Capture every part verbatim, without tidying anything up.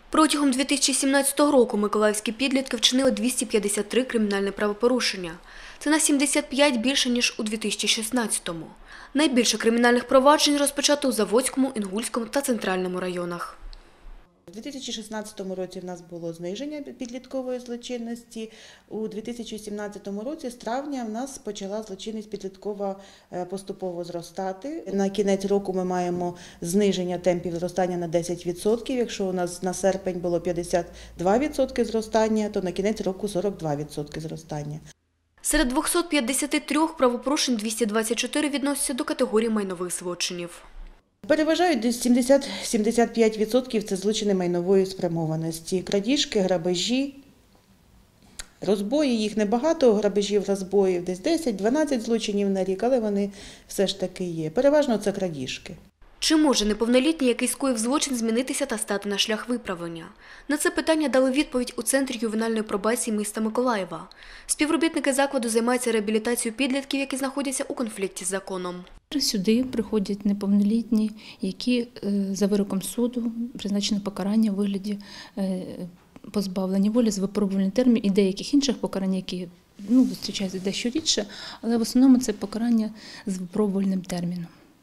Протягом дві тисячі сімнадцятого року миколаївські підлітки вчинили двісті п'ятдесят три кримінальні правопорушення. Це на сімдесят п'ять більше, ніж у дві тисячі шістнадцятому. Найбільше кримінальних проваджень розпочато у Заводському, Інгульському та Центральному районах. У дві тисячі шістнадцятому році в нас було зниження підліткової злочинності. У дві тисячі сімнадцятому році з травня в нас почала злочинність підліткова поступово зростати. На кінець року ми маємо зниження темпів зростання на десять відсотків. Якщо у нас на серпень було п'ятдесят два відсотки зростання, то на кінець року сорок два відсотки зростання. Серед двохсот п'ятдесяти трьох правопорушень двісті двадцять чотири відносяться до категорії майнових злочинів. Переважають десь сімдесят - сімдесят п'ять відсотків це злочини майнової спрямованості. Крадіжки, грабежі, розбої, їх небагато, грабежів, розбоїв, десь десять - дванадцять злочинів на рік, але вони все ж таки є. Переважно це крадіжки. Чи може неповнолітній, який скоїв злочин, змінитися та стати на шлях виправлення? На це питання дали відповідь у Центрі ювенальної пробації міста Миколаєва. Співробітники закладу займаються реабілітацією підлітків, які знаходяться у конфлікті з законом. Сюди приходять неповнолітні, які за вироком суду призначено покарання у вигляді позбавлення волі з випробувальним терміном і деяких інших покарань, які ну, зустрічаються дещо рідше, але в основному це покарання з випробувальним терміном.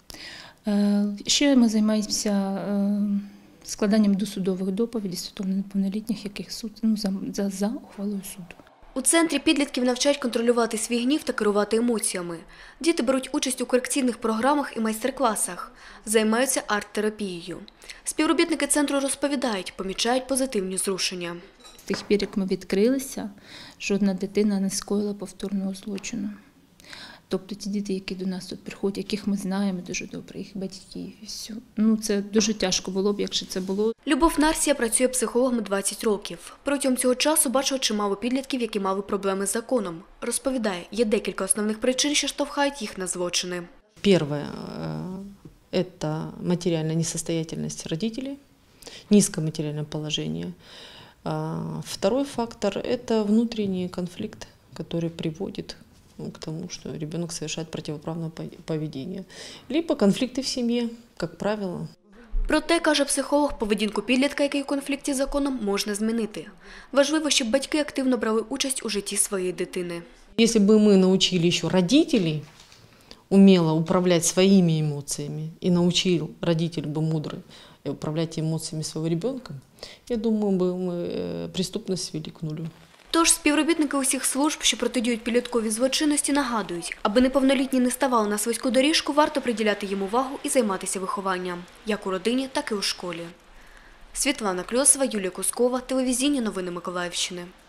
Ще ми займаємося складанням досудових доповідей стосовно неповнолітніх, яких суд ну, за, за, за ухвалою суду. У центрі підлітків навчають контролювати свій гнів та керувати емоціями. Діти беруть участь у корекційних програмах і майстер-класах, займаються арт-терапією. Співробітники центру розповідають, помічають позитивні зрушення. З тих пір, як ми відкрилися, жодна дитина не скоїла повторного злочину. Тобто ті діти, які до нас тут приходять, яких ми знаємо дуже добре, їх батьків і все. Ну, це дуже тяжко було б, якщо це було. Любов Нарсія працює психологом двадцять років. Протягом цього часу бачила чимало підлітків, які мали проблеми з законом. Розповідає, є декілька основних причин, що штовхають їх на злочини. Перше – це матеріальна несостоятельність родителей, низьке матеріальне положення. Второй фактор – це внутрішній конфлікт, який приводить к тому, что ребенок совершает противоправное поведение. Либо конфликты в семье, как правило. Проте, каже психолог, поведінку підлітка, який у конфлікті з законом, можна змінити. Важливо, щоб батьки активно брали участь у житті своєї дитини. Якщо б ми навчили ще родителей умело управляти своїми емоціями і навчив родитель би мудрий управляти емоціями свого ребенка, я думаю, би ми преступність звели к нулю. Тож співробітники усіх служб, що протидіють підлітковій злочинності, нагадують, аби неповнолітні не ставали на слизьку доріжку, варто приділяти їм увагу і займатися вихованням, як у родині, так і у школі. Світлана Кльосова, Юлія Кускова, телевізійні новини Миколаївщини.